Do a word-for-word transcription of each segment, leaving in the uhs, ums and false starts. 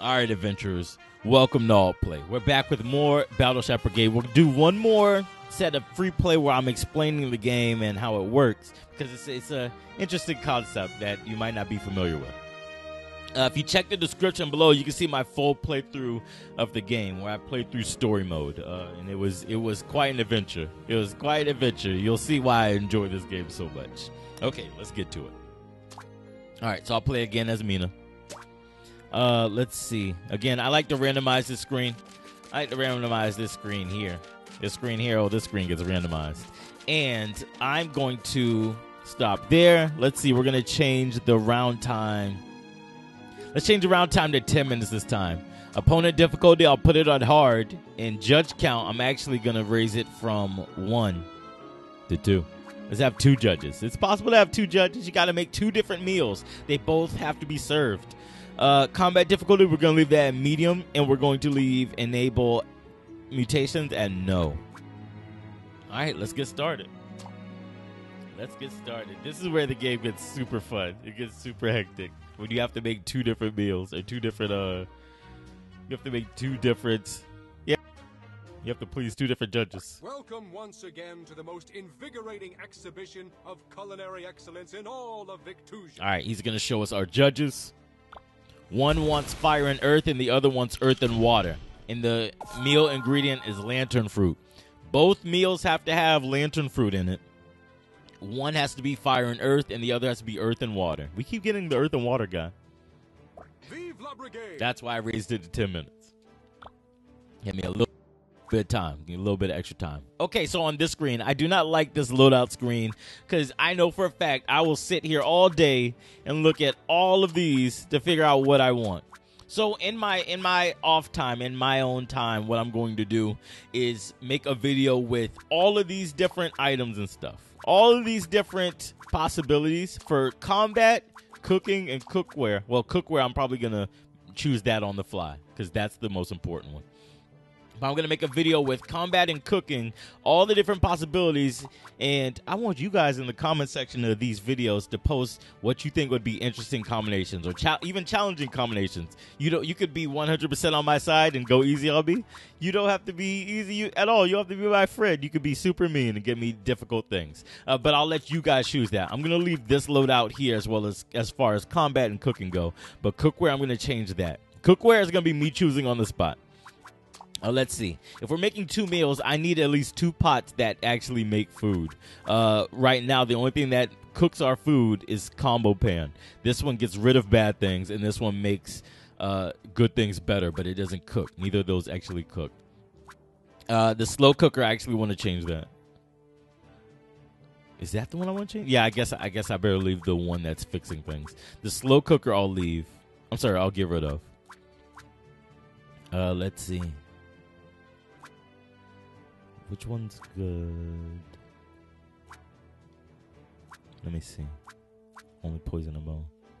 All right, adventurers, welcome to All Play. We're back with more Battle Chef Brigade. We'll do one more set of free play where I'm explaining the game and how it works, because it's, it's an interesting concept that you might not be familiar with. Uh, if you check the description below, you can see my full playthrough of the game, where I played through story mode, uh, and it was it was quite an adventure. It was quite an adventure. You'll see why I enjoy this game so much. Okay, let's get to it. All right, so I'll play again as Mina. Uh, let's see. Again, I like to randomize this screen. I like to randomize this screen here. This screen here, oh, this screen gets randomized. And I'm going to stop there. Let's see, we're going to change the round time. Let's change the round time to ten minutes this time. Opponent difficulty, I'll put it on hard. And judge count, I'm actually going to raise it from one to two. Let's have two judges. It's possible to have two judges. You got to make two different meals. They both have to be served. Uh, combat difficulty, we're going to leave that at medium, and we're going to leave enable mutations at no. All right, let's get started. Let's get started. This is where the game gets super fun. It gets super hectic when you have to make two different meals or two different, uh, you have to make two different, yeah, you have to please two different judges. Welcome once again to the most invigorating exhibition of culinary excellence in all of Victusia. All right, he's going to show us our judges. One wants fire and earth, and the other wants earth and water. And the meal ingredient is lantern fruit. Both meals have to have lantern fruit in it. One has to be fire and earth, and the other has to be earth and water. We keep getting the earth and water guy. Vive la Brigade! That's why I raised it to ten minutes. Give me a little bit of time. Give me a little bit of extra time. Okay, so on this screen, I do not like this loadout screen because I know for a fact I will sit here all day and look at all of these to figure out what I want. So in my in my off time, in my own time, what I'm going to do is make a video with all of these different items and stuff. All of these different possibilities for combat, cooking, and cookware. Well, cookware, I'm probably going to choose that on the fly because that's the most important one. But I'm going to make a video with combat and cooking, all the different possibilities, and I want you guys in the comment section of these videos to post what you think would be interesting combinations or cha even challenging combinations. You don't, you could be one hundred percent on my side and go easy on me. You don't have to be easy at all. You don't have to be my friend. You could be super mean and give me difficult things. Uh, but I'll let you guys choose that. I'm going to leave this loadout here as well as as far as combat and cooking go. But cookware, I'm going to change that. Cookware is going to be me choosing on the spot. Uh, let's see. If we're making two meals, I need at least two pots that actually make food. Uh, right now, the only thing that cooks our food is combo pan. This one gets rid of bad things, and this one makes uh, good things better, but it doesn't cook. Neither of those actually cook. Uh, the slow cooker, I actually want to change that. Is that the one I want to change? Yeah, I guess I guess I better leave the one that's fixing things. The slow cooker, I'll leave. I'm sorry, I'll get rid of. Uh, let's see. Which one's good? Let me see. Only poison and bone.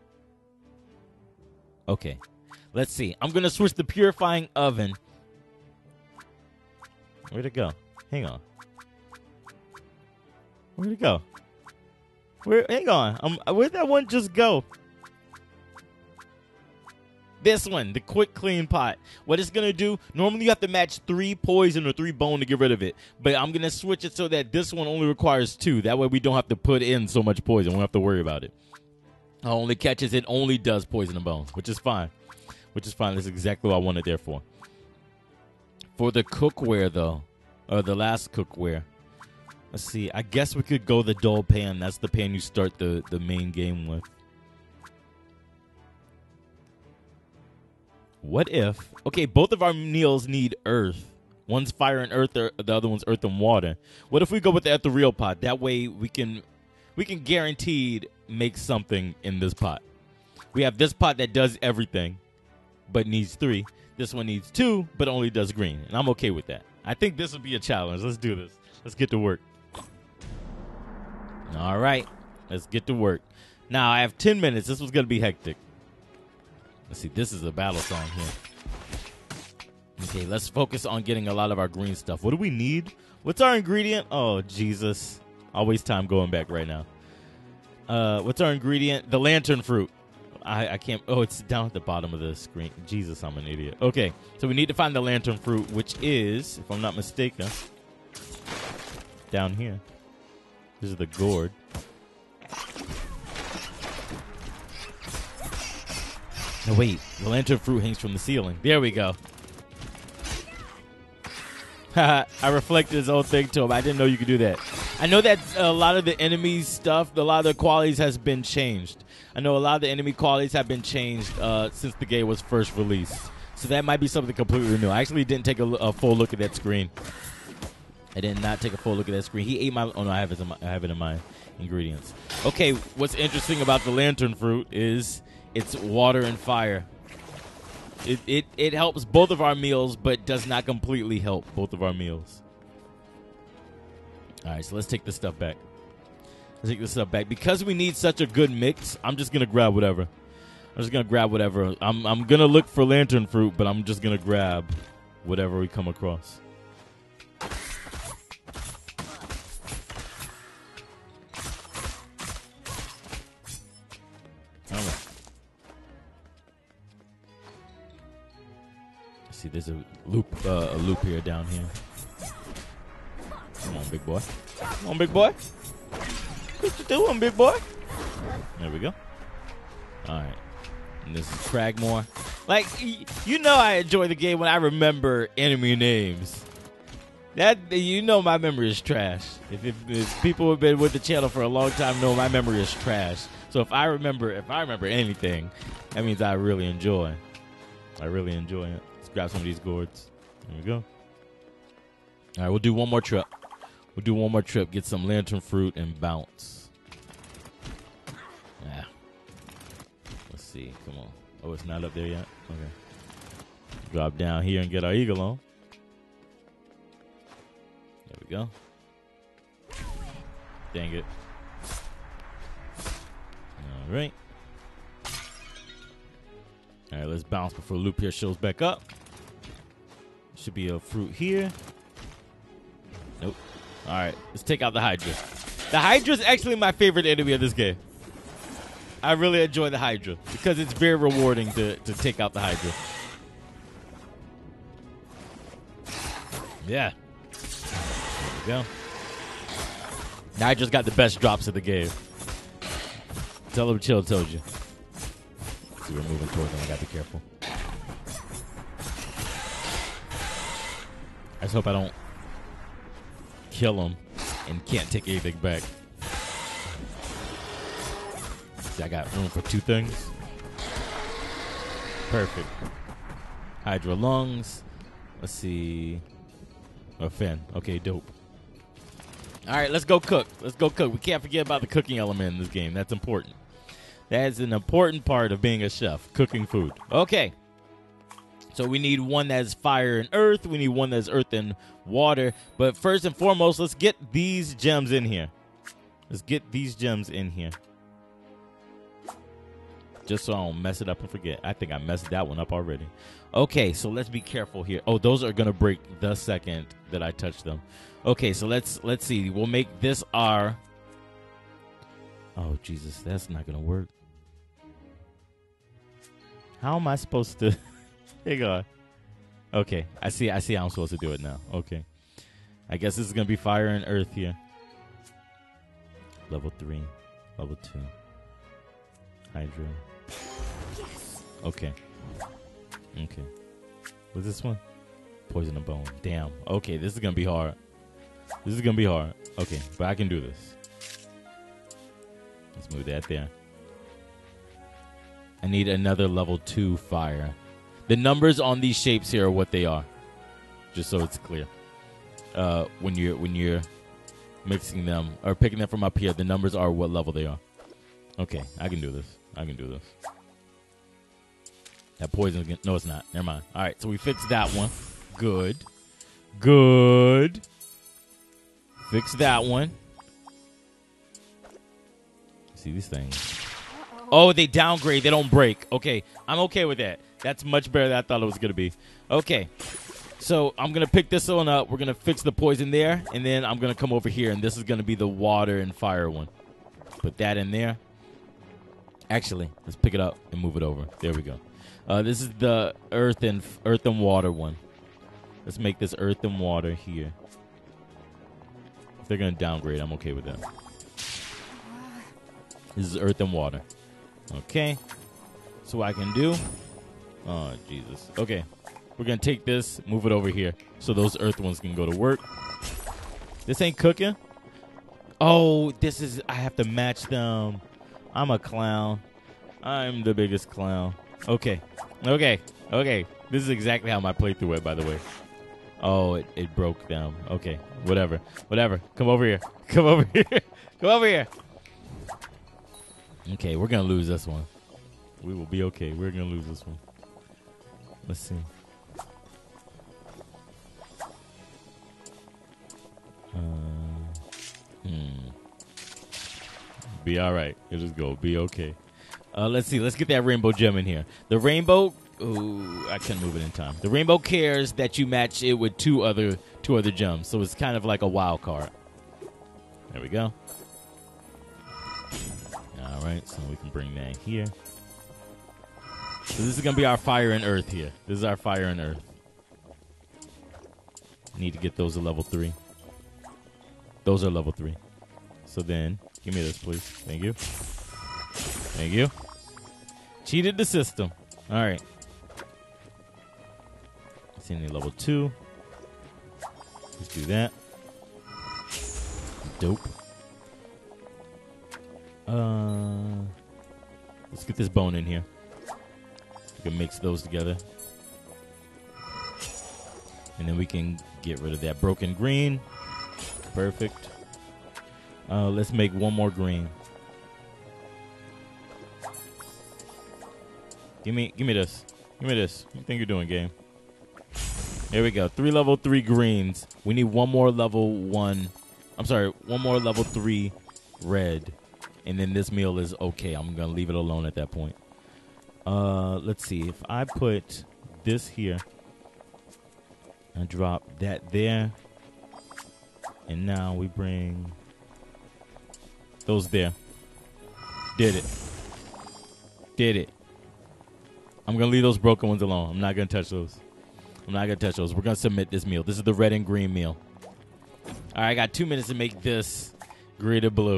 Okay. Let's see. I'm going to switch the purifying oven. Where'd it go? Hang on. Where'd it go? Where? Hang on. Um, where'd that one just go? This one, the quick clean pot. What it's going to do, normally you have to match three poison or three bone to get rid of it. But I'm going to switch it so that this one only requires two. That way we don't have to put in so much poison. We don't have to worry about it. It only catches, it only does poison and bones, which is fine. Which is fine. That's exactly what I wanted there for. For the cookware, though, or the last cookware, let's see. I guess we could go the dull pan. That's the pan you start the, the main game with. What if, okay, both of our meals need earth. One's fire and earth, the other one's earth and water. What if we go with the ethereal pot? That way we can we can guaranteed make something in this pot. We have this pot that does everything, but needs three. This one needs two, but only does green. And I'm okay with that. I think this would be a challenge. Let's do this. Let's get to work. All right, let's get to work. Now, I have ten minutes. This was going to be hectic. Let's see, this is a battle song here. Okay, let's focus on getting a lot of our green stuff. What do we need? What's our ingredient? Oh, Jesus. I'll waste time going back right now. Uh, what's our ingredient? The lantern fruit. I, I can't. Oh, it's down at the bottom of the screen. Jesus, I'm an idiot. Okay, so we need to find the lantern fruit, which is, if I'm not mistaken, down here. This is the gourd. No, wait. The lantern fruit hangs from the ceiling. There we go. I reflected his own thing to him. I didn't know you could do that. I know that a lot of the enemy stuff, a lot of the qualities has been changed. I know a lot of the enemy qualities have been changed uh, since the game was first released. So that might be something completely new. I actually didn't take a, a full look at that screen. I did not take a full look at that screen. He ate my... Oh, no, I have it in my, I have it in my ingredients. Okay, what's interesting about the lantern fruit is it's water and fire. It, it, it helps both of our meals, but does not completely help both of our meals. All right, so let's take this stuff back. Let's take this stuff back. Because we need such a good mix, I'm just going to grab whatever. I'm just going to grab whatever. I'm, I'm going to look for lantern fruit, but I'm just going to grab whatever we come across. All right. See, there's a loop, uh, a loop here down here. Come on, big boy. Come on, big boy. What you doing, big boy? There we go. All right. And this is Cragmore. Like, you know I enjoy the game when I remember enemy names. That, you know my memory is trash. If, if, if people have been with the channel for a long time know my memory is trash. So if I remember, if I remember anything, that means I really enjoy. I really enjoy it. Let's grab some of these gourds. There we go. All right, we'll do one more trip. We'll do one more trip, get some lantern fruit, and bounce. Yeah. Let's see. Come on. Oh, it's not up there yet? Okay. Drop down here and get our eagle on. There we go. Dang it. All right. All right, let's bounce before Loop here shows back up. Should be a fruit here. Nope. All right, let's take out the Hydra. The Hydra is actually my favorite enemy of this game. I really enjoy the Hydra because it's very rewarding to, to take out the Hydra. Yeah. There we go. Now I just got the best drops of the game. Tell him chill, told you. See, we're moving towards them. I gotta be careful. I just hope I don't kill him and can't take anything back. See, I got room for two things. Perfect. Hydra lungs. Let's see. Oh, fin. Okay, dope. All right, let's go cook. Let's go cook. We can't forget about the cooking element in this game. That's important. That is an important part of being a chef, cooking food. Okay. So we need one that's fire and earth. We need one that's earth and water. But first and foremost, let's get these gems in here. Let's get these gems in here. Just so I don't mess it up and forget. I think I messed that one up already. Okay, so let's be careful here. Oh, those are going to break the second that I touch them. Okay, so let's let's see. We'll make this our... Oh, Jesus, that's not going to work. How am I supposed to... Hang on. Okay, I see I see how I'm supposed to do it now. Okay. I guess this is going to be fire and earth here. Level three. Level two. Hydra. Yes. Okay. Okay. What's this one? Poison and bone. Damn. Okay, this is going to be hard. This is going to be hard. Okay, but I can do this. Let's move that there. I need another level two fire. The numbers on these shapes here are what they are. Just so it's clear. Uh, when you're when you're mixing them or picking them from up here, the numbers are what level they are. Okay, I can do this. I can do this. That poison again. No, it's not. Never mind. All right, so we fixed that one. Good. Good. Fix that one. See these things. Oh, they downgrade. They don't break. Okay, I'm okay with that. That's much better than I thought it was going to be. Okay, so I'm going to pick this one up. We're going to fix the poison there, and then I'm going to come over here, and this is going to be the water and fire one. Put that in there. Actually, let's pick it up and move it over. There we go. Uh, this is the earth and earth and water one. Let's make this earth and water here. If they're gonna downgrade, I'm okay with that. This is earth and water. Okay. So what I can do. Oh Jesus. Okay. We're gonna take this, move it over here, so those earth ones can go to work. This ain't cooking. Oh, this is. I have to match them. I'm a clown. I'm the biggest clown. Okay. Okay. Okay. This is exactly how my playthrough went, by the way. Oh, it, it broke down. Okay. Whatever. Whatever. Come over here. Come over here. Come over here. Okay, we're going to lose this one. We will be okay. We're going to lose this one. Let's see. Uh, hmm. Be all right. It'll just go. Be okay. Uh, let's see. Let's get that rainbow gem in here. The rainbow. Ooh, I couldn't move it in time. The rainbow cares that you match it with two other two other gems, so it's kind of like a wild card. There we go. All right, so we can bring that here. So this is gonna be our fire and earth here. This is our fire and earth. Need to get those to level three. Those are level three. So then, give me this, please. Thank you. Thank you. Cheated the system. All right. Let's see any level two. Let's do that. Dope. Uh, let's get this bone in here. We can mix those together. And then we can get rid of that broken green. Perfect. Uh, let's make one more green. Give me, give me this. Give me this. What do you think you're doing, game? There we go. Three level three greens. We need one more level one. I'm sorry, one more level three red. And then this meal is okay. I'm going to leave it alone at that point. Uh, let's see. If I put this here and drop that there. And now we bring those there. Did it. Did it. I'm going to leave those broken ones alone. I'm not going to touch those. I'm not going to touch those. We're going to submit this meal. This is the red and green meal. All right, I got two minutes to make this green and blue.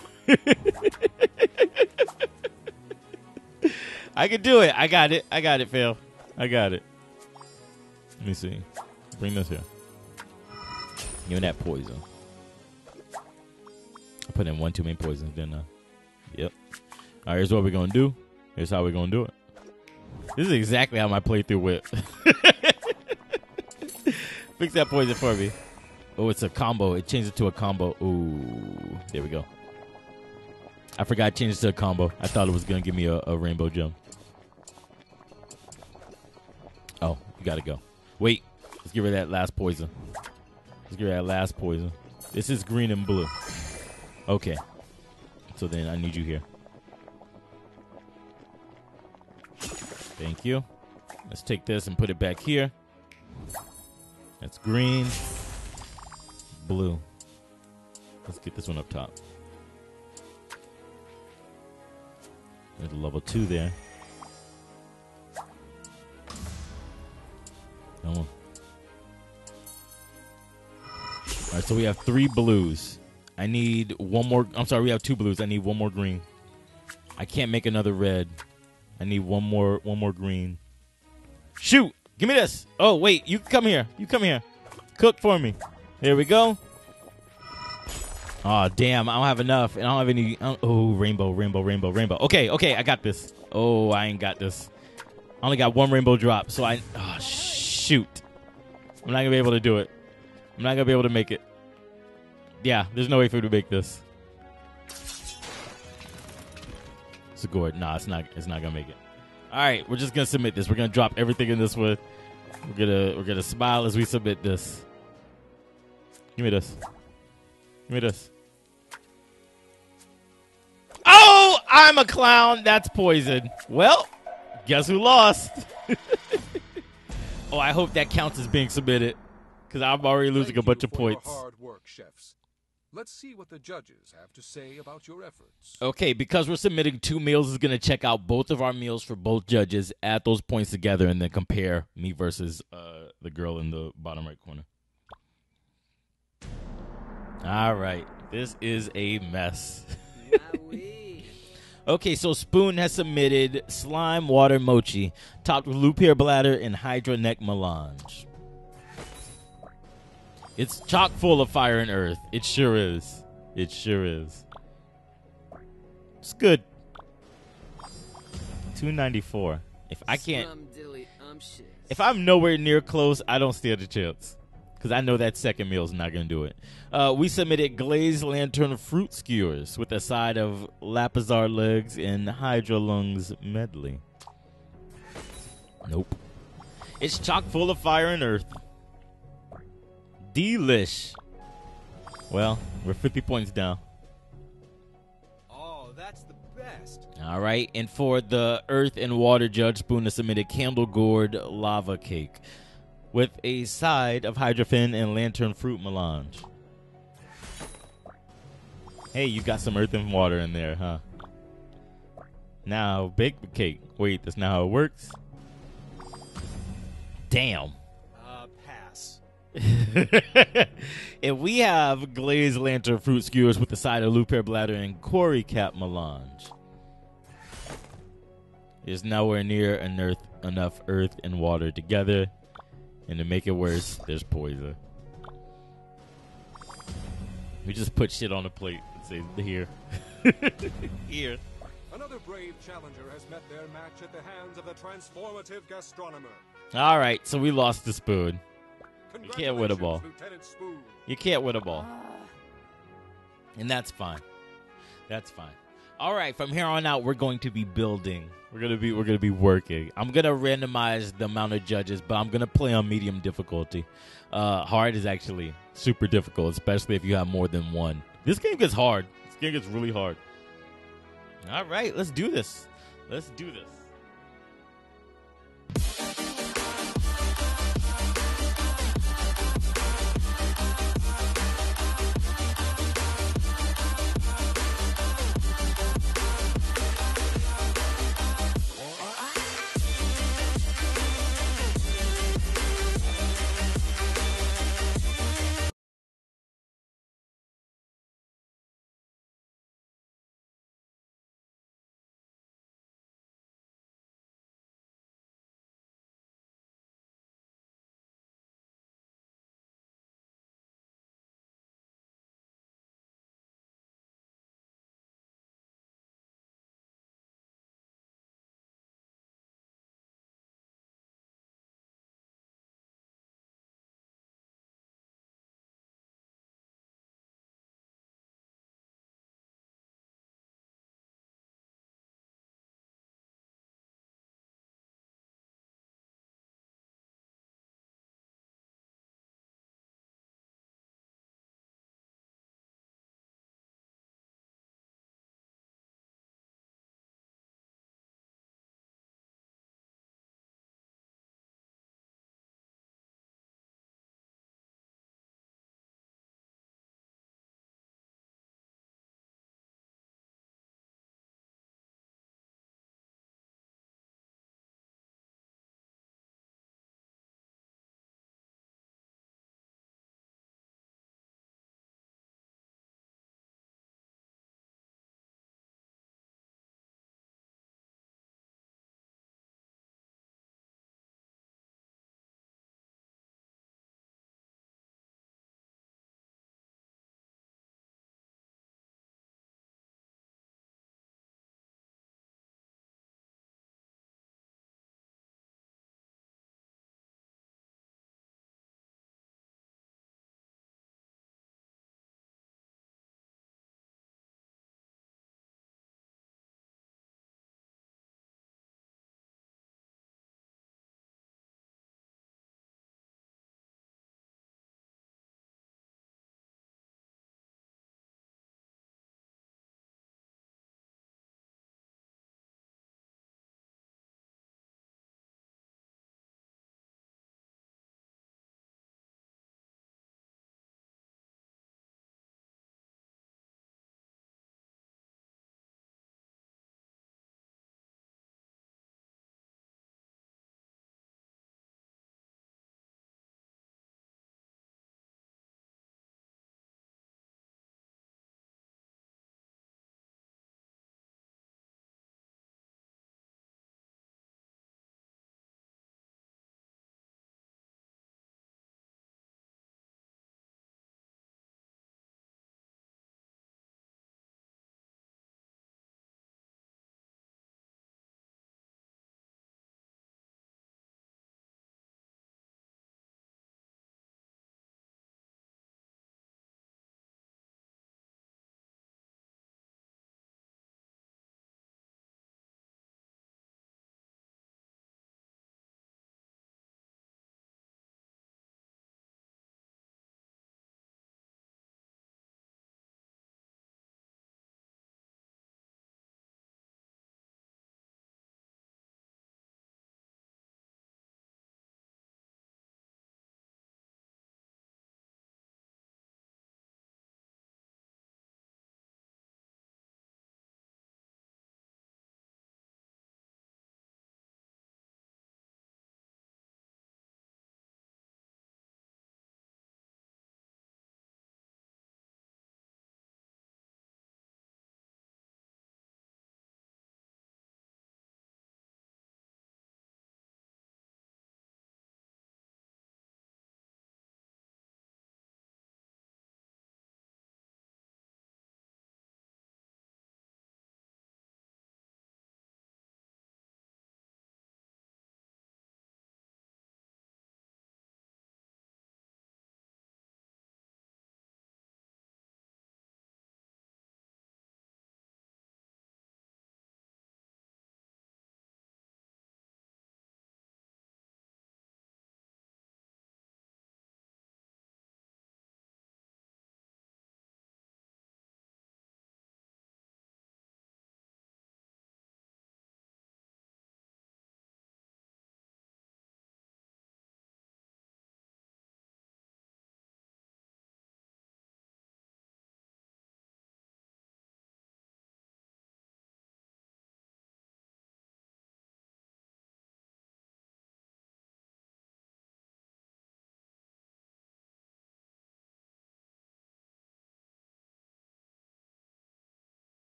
I can do it. I got it. I got it, Phil. I got it. Let me see. Bring this here. Give me that poison. I put in one too many poisons, didn't I? Yep. All right, here's what we're going to do. Here's how we're going to do it. This is exactly how my playthrough went. Fix that poison for me. Oh, it's a combo. It changed it to a combo. Ooh, there we go. I forgot to change it to a combo. I thought it was going to give me a, a rainbow gem. Oh, you got to go. Wait. Let's get rid of that last poison. Let's get rid of that last poison. This is green and blue. Okay. So then I need you here. Thank you. Let's take this and put it back here. That's green. Blue. Let's get this one up top. There's a level two there. Come on. All right, so we have three blues. I need one more. I'm sorry, we have two blues. I need one more green. I can't make another red. I need one more one more green. Shoot! Give me this. Oh, wait. You come here. You come here. Cook for me. Here we go. Oh, damn. I don't have enough. And I don't have any. I don't, oh, rainbow, rainbow, rainbow, rainbow. Okay, okay. I got this. Oh, I ain't got this. I only got one rainbow drop. So I. Oh, shoot. I'm not going to be able to do it. I'm not going to be able to make it. Yeah, there's no way for me to make this. It's a gourd. Nah, it's not. It's not gonna make it. All right, we're just gonna submit this. We're gonna drop everything in this one. We're gonna we're gonna smile as we submit this. Give me this. Give me this. Oh, I'm a clown. That's poison. Well, guess who lost? Oh, I hope that counts as being submitted, because I'm already losing a bunch of points. Hard work, chefs. Let's see what the judges have to say about your efforts. Okay, because we're submitting two meals, it's going to check out both of our meals for both judges, add those points together, and then compare me versus uh, the girl in the bottom right corner. All right, this is a mess. Okay, so Spoon has submitted slime water mochi, topped with loop hair bladder and hydra neck melange. It's chock full of fire and earth. It sure is. It sure is. It's good. two ninety-four. If I can't, if I'm nowhere near close, I don't stand a chance. Because I know that second meal is not going to do it. Uh, we submitted glazed lantern fruit skewers with a side of lapizar legs and hydra lungs medley. Nope. It's chock full of fire and earth. Delish. Well, we're fifty points down. Oh, that's the best. All right. And for the earth and water judge, Spoon has submitted candle gourd lava cake with a side of hydrofen and lantern fruit melange. Hey, you got some earth and water in there, huh? Now, bake the cake. Wait, that's not how it works? Damn. Uh, pass. And we have glazed lantern fruit skewers with the side of loop hair bladder and Cory cap melange. There's nowhere near an earth, enough earth and water together. And to make it worse, there's poison. We just put shit on a plate and say, here. Here. Another brave challenger has met their match at the hands of the transformative gastronomer. All right, so we lost the Spoon. You can't win a ball. Lieutenant Spoon. You can't win a ball. And that's fine. That's fine. All right, from here on out, we're going to be building. We're gonna be we're gonna be working. I'm gonna randomize the amount of judges, but I'm gonna play on medium difficulty. Uh, hard is actually super difficult, especially if you have more than one. This game gets hard. This game gets really hard. All right, let's do this. Let's do this.